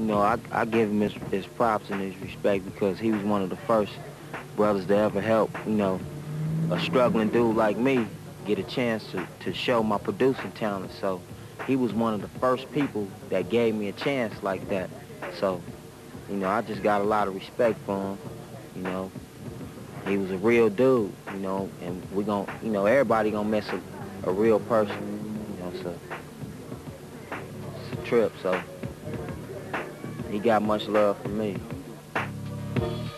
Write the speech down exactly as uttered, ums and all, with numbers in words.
know, I, I give him his, his props and his respect because he was one of the first brothers to ever help, you know, a struggling dude like me get a chance to, to show my producing talent. So he was one of the first people that gave me a chance like that. So, you know, I just got a lot of respect for him, you know. He was a real dude, you know, and we gon' you know, everybody gonna miss a, a real person, you know, so it's a trip, so he got much love from me.